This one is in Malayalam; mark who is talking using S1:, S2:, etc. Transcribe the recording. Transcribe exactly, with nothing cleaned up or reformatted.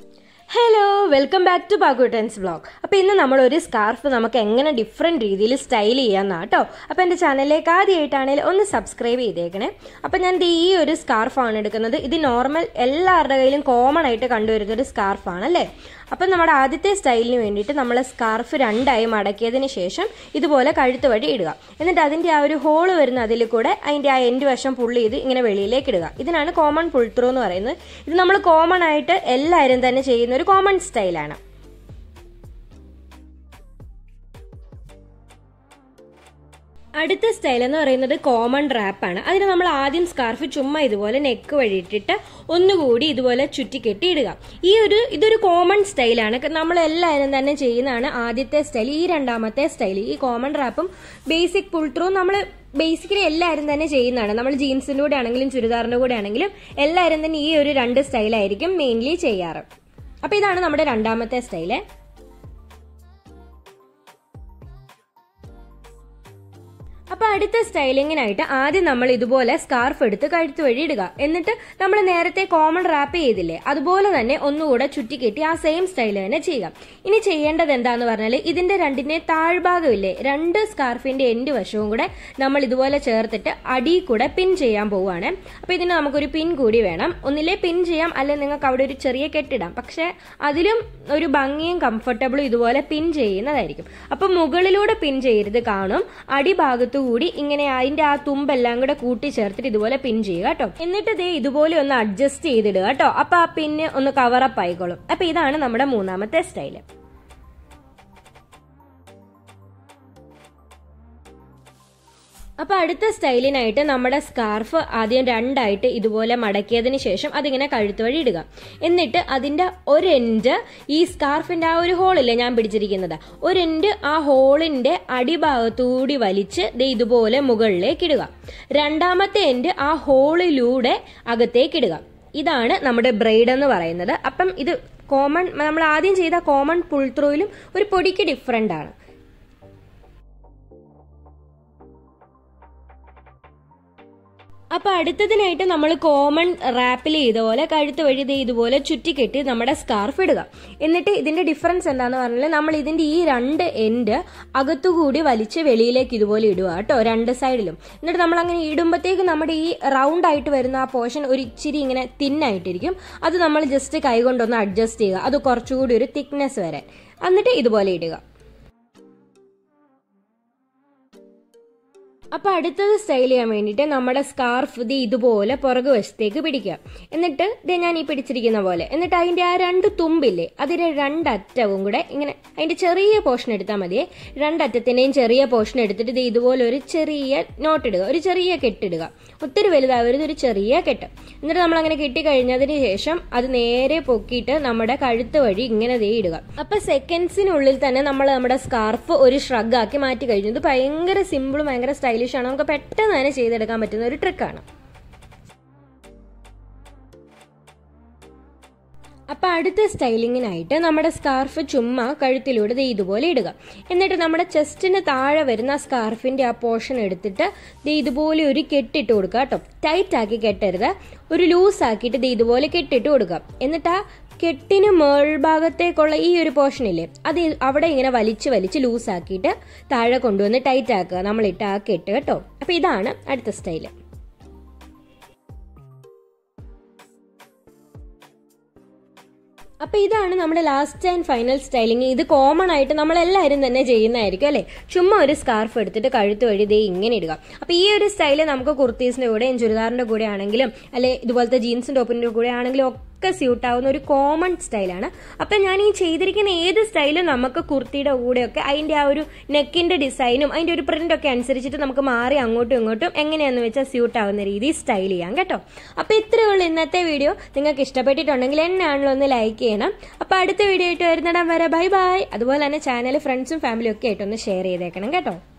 S1: Hello, welcome back to pakuttans vlog. അപ്പോൾ ഇന്ന് നമ്മൾ ഒരു സ്കാർഫ് നമുക്ക് എങ്ങനെ ഡിഫറെന്റ് രീതിയിൽ സ്റ്റൈൽ ചെയ്യാന്നാട്ടോ. അപ്പോൾ എൻ്റെ ചാനലിലേക്ക് ആദ്യമായിട്ടാണെങ്കിൽ ഒന്ന് സബ്സ്ക്രൈബ് ചെയ്തേക്കണേ. അപ്പോൾ ഞാൻ ഈ ഒരു സ്കാർഫാണ് എടുക്കുന്നത്. ഇത് നോർമൽ എല്ലാവരുടെ കയ്യിലും കോമൺ ആയിട്ട് കണ്ടുവരുന്ന ഒരു സ്കാർഫാണ് അല്ലേ. അപ്പം നമ്മുടെ ആദ്യത്തെ സ്റ്റൈലിന് വേണ്ടിയിട്ട് നമ്മൾ സ്കാർഫ് രണ്ടായി മടക്കിയതിന് ശേഷം ഇതുപോലെ കഴുത്ത് വഴി ഇടുക. എന്നിട്ട് അതിൻ്റെ ആ ഒരു ഹോള് വരുന്ന അതിൽ കൂടെ അതിൻ്റെ ആ എൻഡ് വശം പുള്ളി ചെയ്ത് ഇങ്ങനെ വെളിയിലേക്ക് ഇടുക. ഇതിനാണ് കോമൺ പുൾ ത്രൂ എന്ന് പറയുന്നത്. ഇത് നമ്മൾ കോമൺ ആയിട്ട് എല്ലാവരും തന്നെ ചെയ്യുന്ന ഒരു കോമൺ സ്റ്റൈലാണ്. അടുത്ത സ്റ്റൈൽ എന്ന് പറയുന്നത് കോമൺ റാപ്പാണ്. അതിന് നമ്മൾ ആദ്യം സ്കാർഫ് ചുമ്മാ ഇതുപോലെ നെക്ക് വഴിയിട്ടിട്ട് ഒന്നുകൂടി ഇതുപോലെ ചുറ്റിക്കെട്ടി ഇടുക. ഈ ഒരു ഇതൊരു കോമൺ സ്റ്റൈലാണ്, നമ്മൾ എല്ലാവരും തന്നെ ചെയ്യുന്നതാണ് ആദ്യത്തെ സ്റ്റൈൽ. ഈ രണ്ടാമത്തെ സ്റ്റൈൽ ഈ കോമൺ റാപ്പും ബേസിക് പുൾ ത്രൂ നമ്മൾ ബേസിക്കലി എല്ലാവരും തന്നെ ചെയ്യുന്നതാണ്. നമ്മൾ ജീൻസിന്റെ കൂടെ ആണെങ്കിലും ചുരിദാറിന്റെ കൂടെ ആണെങ്കിലും എല്ലാവരും തന്നെ ഈ ഒരു രണ്ട് സ്റ്റൈലായിരിക്കും മെയിൻലി ചെയ്യാറ്. അപ്പൊ ഇതാണ് നമ്മുടെ രണ്ടാമത്തെ സ്റ്റൈല്. അപ്പൊ അടുത്ത സ്റ്റൈലിങ്ങിനായിട്ട് ആദ്യം നമ്മൾ ഇതുപോലെ സ്കാർഫ് എടുത്ത് കഴുത്ത് വഴി ഇടുക. എന്നിട്ട് നമ്മൾ നേരത്തെ കോമൺ റാപ്പ് ചെയ്തില്ലേ, അതുപോലെ തന്നെ ഒന്നുകൂടെ ചുറ്റിക്കെട്ടി ആ സെയിം സ്റ്റൈൽ തന്നെ ചെയ്യുക. ഇനി ചെയ്യേണ്ടത് എന്താന്ന് പറഞ്ഞാൽ ഇതിന്റെ രണ്ടിന്റെ താഴ്ഭാഗമില്ലേ, രണ്ട് സ്കാർഫിന്റെ എൻഡ് വശവും കൂടെ നമ്മൾ ഇതുപോലെ ചേർത്തിട്ട് അടിയിൽ കൂടെ പിൻ ചെയ്യാൻ പോവുകയാണ്. അപ്പൊ ഇതിന് നമുക്കൊരു പിൻ കൂടി വേണം. ഒന്നില്ലേ പിൻ ചെയ്യാം, അല്ലെങ്കിൽ നിങ്ങൾക്ക് അവിടെ ഒരു ചെറിയ കെട്ടിടാം. പക്ഷെ അതിലും ഒരു ഭംഗിയും കംഫർട്ടബിളും ഇതുപോലെ പിൻ ചെയ്യുന്നതായിരിക്കും. അപ്പൊ മുകളിലൂടെ പിൻ ചെയ്യരുത്, കാണും അടിഭാഗത്തു കൂടി ഇങ്ങനെ അതിന്റെ ആ തുമ്പെല്ലാം കൂടെ കൂട്ടി ചേർത്തിട്ട് ഇതുപോലെ പിൻ ചെയ്യുക കേട്ടോ. എന്നിട്ട് ദേ ഇതുപോലെ ഒന്ന് അഡ്ജസ്റ്റ് ചെയ്തിടുക കേട്ടോ. അപ്പൊ ആ പിന്ന് ഒന്ന് കവറപ്പ് ആയിക്കോളും. അപ്പൊ ഇതാണ് നമ്മുടെ മൂന്നാമത്തെ സ്റ്റൈല്. അപ്പൊ അടുത്ത സ്റ്റൈലിനായിട്ട് നമ്മുടെ സ്കാർഫ് ആദ്യം രണ്ടായിട്ട് ഇതുപോലെ മടക്കിയതിന് ശേഷം അതിങ്ങനെ കഴുത്ത് വഴി ഇടുക. എന്നിട്ട് അതിന്റെ ഒരെൻഡ് ഈ സ്കാർഫിന്റെ ആ ഒരു ഹോളില്ലേ ഞാൻ പിടിച്ചിരിക്കുന്നത്, ഒരെൻഡ് ആ ഹോളിന്റെ അടിഭാഗത്തൂടി വലിച്ച് ദേ ഇതുപോലെ മുകളിലേക്ക് ഇടുക. രണ്ടാമത്തെ എൻഡ് ആ ഹോളിലൂടെ അകത്തേക്ക് ഇടുക. ഇതാണ് നമ്മുടെ ബ്രൈഡ് എന്ന് പറയുന്നത്. അപ്പം ഇത് കോമൺ നമ്മൾ ആദ്യം ചെയ്ത കോമൺ പുൾ ത്രൂയിലും ഒരു പൊടിക്ക് ഡിഫറെന്റ് ആണ്. അപ്പൊ അടുത്തതിനായിട്ട് നമ്മൾ കോമൺ റാപ്പിൽ ചെയ്ത പോലെ കഴുത്ത് വഴി ഇതുപോലെ ചുറ്റിക്കെട്ടി നമ്മുടെ സ്കാർഫ് ഇടുക. എന്നിട്ട് ഇതിന്റെ ഡിഫറൻസ് എന്താന്ന് പറഞ്ഞാൽ നമ്മൾ ഇതിന്റെ ഈ രണ്ട് എൻഡ് അകത്തുകൂടി വലിച്ച് വെളിയിലേക്ക് ഇതുപോലെ ഇടുക കേട്ടോ, രണ്ട് സൈഡിലും. എന്നിട്ട് നമ്മൾ അങ്ങനെ ഇടുമ്പോഴത്തേക്ക് നമ്മുടെ ഈ റൗണ്ട് ആയിട്ട് വരുന്ന ആ പോർഷൻ ഒരു ഇച്ചിരി ഇങ്ങനെ തിന്നായിട്ടിരിക്കും. അത് നമ്മൾ ജസ്റ്റ് കൈകൊണ്ടൊന്ന് അഡ്ജസ്റ്റ് ചെയ്യുക, അത് കുറച്ചുകൂടി ഒരു തിക്നെസ് വരാൻ. എന്നിട്ട് ഇതുപോലെ ഇടുക. അപ്പൊ അടുത്തത് സ്റ്റൈൽ ചെയ്യാൻ വേണ്ടിയിട്ട് നമ്മുടെ സ്കാർഫ് ഇത് ഇതുപോലെ പുറകു വശത്തേക്ക് പിടിക്കുക. എന്നിട്ട് ഇത് ഞാൻ ഈ പിടിച്ചിരിക്കുന്ന പോലെ, എന്നിട്ട് അതിന്റെ ആ രണ്ട് തുമ്പില്ലേ അതിന്റെ രണ്ടറ്റവും കൂടെ ഇങ്ങനെ അതിന്റെ ചെറിയ പോർഷൻ എടുത്താൽ മതിയെ. രണ്ടറ്റത്തിന്റെയും ചെറിയ പോർഷൻ എടുത്തിട്ട് ഇത് ഇതുപോലെ ഒരു ചെറിയ നോട്ട് ഇടുക, ഒരു ചെറിയ കെട്ടിടുക. ഒത്തിരി വലുതാവരുത്, ഒരു ചെറിയ കെട്ട്. എന്നിട്ട് നമ്മൾ അങ്ങനെ കെട്ടിക്കഴിഞ്ഞതിന് ശേഷം അത് നേരെ പൊക്കിയിട്ട് നമ്മുടെ കഴുത്ത് വഴി ഇങ്ങനെ ദേ ഇടുക. അപ്പൊ സെക്കൻഡ്സിനുള്ളിൽ തന്നെ നമ്മൾ നമ്മുടെ സ്കാർഫ് ഒരു ഷ്രഗ് ആക്കി മാറ്റി കഴിഞ്ഞു. ഇത് ഭയങ്കര സിമ്പിളും ഭയങ്കര സ്റ്റൈലിഷ് ആണ്, നമുക്ക് പെട്ടെന്ന് തന്നെ ചെയ്തെടുക്കാൻ പറ്റുന്ന ഒരു ട്രിക്കാണ്. അപ്പൊ അടുത്ത സ്റ്റൈലിങ്ങിനായിട്ട് നമ്മുടെ സ്കാർഫ് ചുമ്മാ കഴുത്തിലൂടെ ഇതുപോലെ ഇടുക. എന്നിട്ട് നമ്മുടെ ചെസ്റ്റിന് താഴെ വരുന്ന സ്കാർഫിന്റെ ആ പോർഷൻ എടുത്തിട്ട് ഇതുപോലെ ഒരു കെട്ടിട്ട് കൊടുക്കുക കേട്ടോ. ടൈറ്റ് ആക്കി കെട്ടരുത്, ഒരു ലൂസ് ആക്കിയിട്ട് ഇത് ഇതുപോലെ കെട്ടിട്ട് കൊടുക്കുക. എന്നിട്ട് ആ കെട്ടിന് മേൾഭാഗത്തേക്കുള്ള ഈ ഒരു പോർഷൻ ഇല്ലേ, അത് അവിടെ ഇങ്ങനെ വലിച്ച് വലിച്ച് ലൂസ് ആക്കിയിട്ട് താഴെ കൊണ്ടുവന്ന് ടൈറ്റ് ആക്കുക നമ്മളിട്ട് ആ കെട്ട് കേട്ടോ. അപ്പൊ ഇതാണ് അടുത്ത സ്റ്റൈല്. അപ്പൊ ഇതാണ് നമ്മുടെ ലാസ്റ്റ് ആൻഡ് ഫൈനൽ സ്റ്റൈലിംഗ്. ഇത് കോമൺ ആയിട്ട് നമ്മൾ എല്ലാവരും തന്നെ ചെയ്യുന്നതായിരിക്കും അല്ലെ. ചുമ്മാ ഒരു സ്കാർഫ് എടുത്തിട്ട് കഴുത്ത് വഴി ദേ ഇങ്ങനെ ഇടുക. അപ്പൊ ഈ ഒരു സ്റ്റൈല് നമുക്ക് കുർത്തീസിന്റെ കൂടെയും ചുരിദാറിന്റെ കൂടെ ആണെങ്കിലും അല്ലെ ഇതുപോലത്തെ ജീൻസിന്റെ ടോപ്പിന്റെ കൂടെ ആണെങ്കിലും ഒക്കെ സ്യൂട്ട് ആവുന്ന ഒരു കോമൺ സ്റ്റൈലാണ്. അപ്പൊ ഞാൻ ഈ ചെയ്തിരിക്കുന്ന ഏത് സ്റ്റൈലും നമുക്ക് കുർത്തിയുടെ കൂടെയൊക്കെ അതിന്റെ ആ ഒരു നെക്കിന്റെ ഡിസൈനും അതിന്റെ ഒരു പ്രിന്റ് ഒക്കെ അനുസരിച്ചിട്ട് നമുക്ക് മാറി അങ്ങോട്ടും ഇങ്ങോട്ടും എങ്ങനെയാന്ന് വെച്ചാൽ സ്യൂട്ട് ആവുന്ന രീതിയിൽ സ്റ്റൈൽ ചെയ്യാം കേട്ടോ. അപ്പൊ ഇത്രയേ ഉള്ളൂ ഇന്നത്തെ വീഡിയോ. നിങ്ങൾക്ക് ഇഷ്ടപ്പെട്ടിട്ടുണ്ടെങ്കിൽ എന്നെയാണല്ലോ ഒന്ന് ലൈക്ക് ചെയ്യണം. അപ്പൊ അടുത്ത വീഡിയോ ആയിട്ട് വരുന്നിടം വരെ ബൈ ബൈ. അതുപോലെ തന്നെ ചാനൽ ഫ്രണ്ട്സും ഫാമിലിയും ഒക്കെ ആയിട്ടൊന്ന് ഷെയർ ചെയ്തേക്കണം കേട്ടോ.